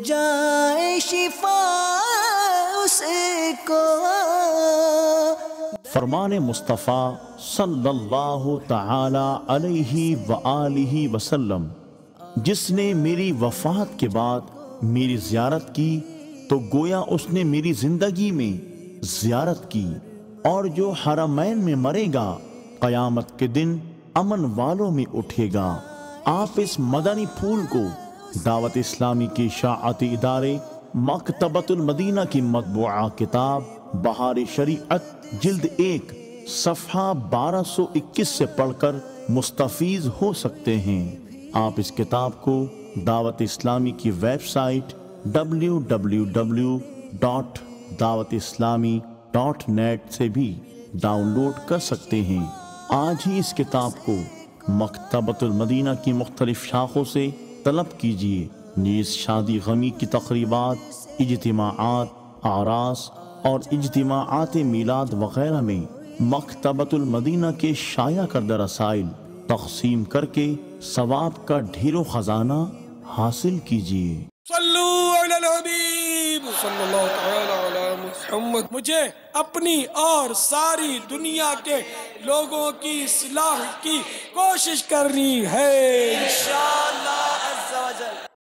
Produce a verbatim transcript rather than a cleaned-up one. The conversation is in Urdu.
جائے شفا اس کو۔ فرمان مصطفیٰ صلی اللہ تعالی علیہ وآلہ وسلم، جس نے میری وفات کے بعد میری زیارت کی تو گویا اس نے میری زندگی میں زیارت کی، اور جو حرمین میں مرے گا قیامت کے دن امن والوں میں اٹھے گا۔ آپ اس مدنی پھول کو دعوت اسلامی کے اشاعتی ادارے مکتبۃ المدینہ کی مطبوعہ کتاب بہار شریعت جلد ایک صفحہ بارہ سو اکیس سے پڑھ کر مستفیض ہو سکتے ہیں۔ آپ اس کتاب کو دعوت اسلامی کی website W W W dot Dawat Islami dot net سے بھی ڈاؤن لوڈ کر سکتے ہیں۔ آج ہی اس کتاب کو مکتبۃ المدینہ کی مختلف شاخوں سے طلب کیجیے۔ نیز شادی غمی کی تقریبات، اجتماعات، اعراس اور اجتماعات میلاد وغیرہ میں مکتبۃ المدینہ کے شائع کردہ رسائل تقسیم کر کے ثواب کا ڈھیر و خزانہ حاصل کیجیے۔ صلو علی الحبیب صلی اللہ تعالی علی محمد۔ مجھے اپنی اور ساری دنیا کے لوگوں کی اصلاح کی کوشش کرنی ہے انشاءاللہ۔